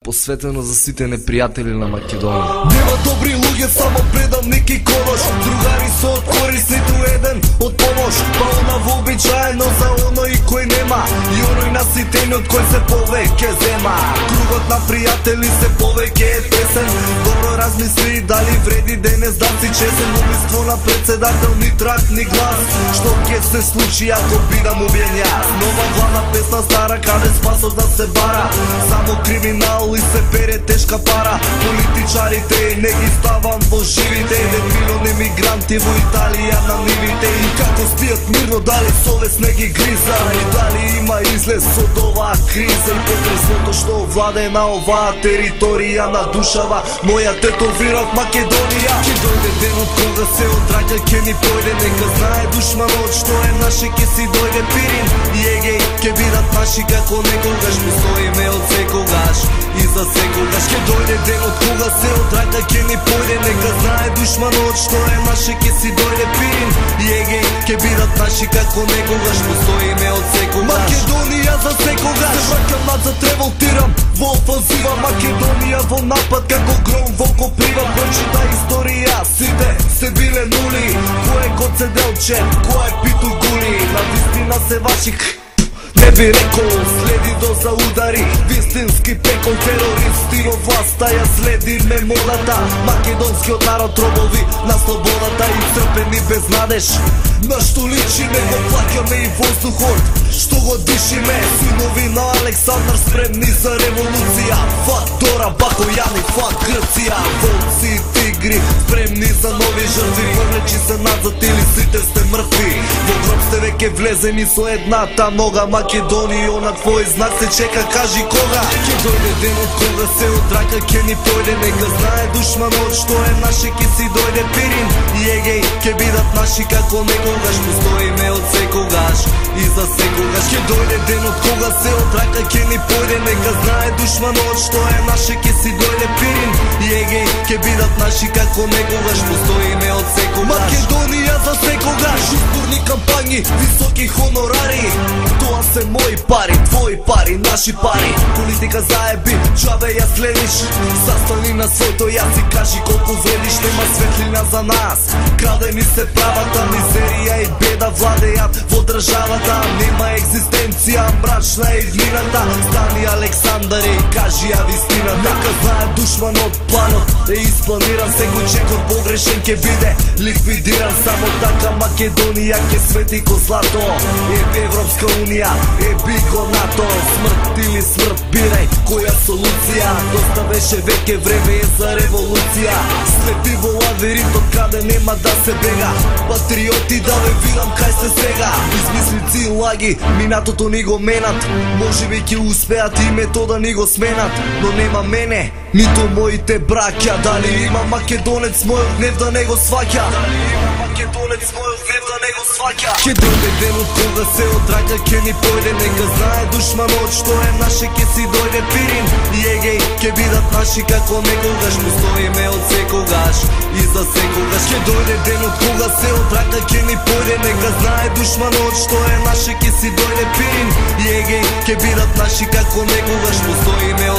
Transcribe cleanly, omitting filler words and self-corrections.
Посветено за сите непријатели на Македонија. Нема добри луѓе, само предамник и колош. Другари со од корис, ниту еден од помош. Па она вообичаено за оној кој нема, и оној наситениот кој се повеќе зема. Кругот на пријатели се повеќе е тесен. Добро размисли дали вреди денес да си чесен. Убиство на председател, ни трак, ни глас. Што ќе се случи ако бидам убиен јас? Нова главна песна стара, каде спасот да се бара. Само криминал и се пере тешка пара. Политичарите не ги ставам во живите. 1 милион емигранти во Италија на нивите. И како спијат мирно, дали совест не ги гриза? И дали има излез од оваа криза? И потресното што владе на оваа територија надушава моја тетовира од Македонија. Ке дојде денот кога се отрака, ке ни појде. Нека знае душманот што е наше, ке си дојде Пирин. И егеј, ке бидат наши како некогаш. Ми стоиме од секогаш и за секогаш. Ке дојде денот кога се отрака, ке ни појде. Нека знае душманот што е наше, ке си дојде Пирин. И егеј, ке бидат наши како некогаш. Ми стоиме од секогаш. Македонија за секогаш. Се вракам назад, револтирам во офанзива. Македонија во напад како гром во коприва. Прочита историја, сите се биле нули. Кој е Гоцеделче, кој е Питу Гули? На вистина се ваши не би рекол, следи до за удари. Вистински пекол, терористи во власта ја следи мемората. Македонскиот народ робови на слободата и црпени без надеж. На што личи не го плаќаме и воздухот што го дишиме. Синови на Александар спремни за револуција. Фак Дора, Бакојани, фак Грција. Волци и тигри спремни за нови жртви. Повлечи се назад или сите сте мртви. Во гроб сте веќе влезени со едната нога. Македонија на твој знак се чека, кажи кога. Ке дојде денот кога се отрака, ке ни појде. Нека знае душманот што е наше, ке си дојде Пирин. И егеј, ке бидат наши како некогаш. Ми стоиме од секогаш и за секогаш. Ке дојде денот кога се отрака, ке ни појде. Нека знае душманот што е наше, ке си дојде Пирин. И егеј, ке бидат наши како некогаш. Ми стоиме од секогаш. Македонија за секогаш. Изборни кампањи, високи хонорари. Тоа се мои пари, твои пари, наши пари. Политика заеби, џабе ја следиш. Застани на своето, ја си кажи колку вредиш. Нема светлина за нас, крадени се правата. Мизерија и беда владеат во државата. Нема екзистенција, мрачна е иднината. Стани Александар и кажи ја вистината. Нека знае душманот, планот е испланиран. Секој чекор погрешен ке биде ликвидиран. Само така Македонија ке свети ко злато. Е Европска Унија, е бико НАТО. Смрт или смрт, бирај која солуција. Доста беше веќе време е за револуција. Слепи во лавиринтот каде нема да се бега. Патриоти да ве видам кај се сега. Измислици и лаги, минатото ни го менат. Можеби ќе успеат и метода ни го сменат. Но нема мене, ниту моите браќа. Дали има македонец мојот гнев да не го сваќа? Дали има македонец мојот гнев да не го сваќа? Ке дојде денот кога се отрака, ке ни појде. Нека знае душманот што е наше, ке си дојде Пирин. И егеј, ке бидат наши како некогаш. Му стоиме од секогаш и за секогаш. Ке дојде денот кога се отрака, ке ни појде. Нека знае душманот што е наше, ке си дојде Пирин. И егеј, ке бидат наши како некогаш. Му стоиме